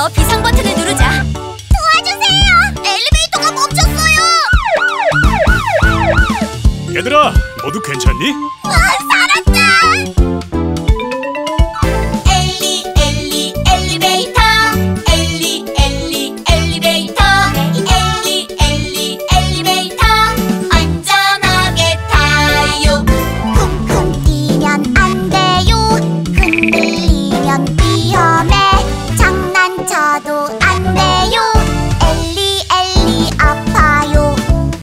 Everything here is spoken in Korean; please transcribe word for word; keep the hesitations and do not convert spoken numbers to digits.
가서 비상 버튼을 누르자. 도와주세요! 엘리베이터가 멈췄어요! 얘들아, 모두 괜찮니? 와, 살았다!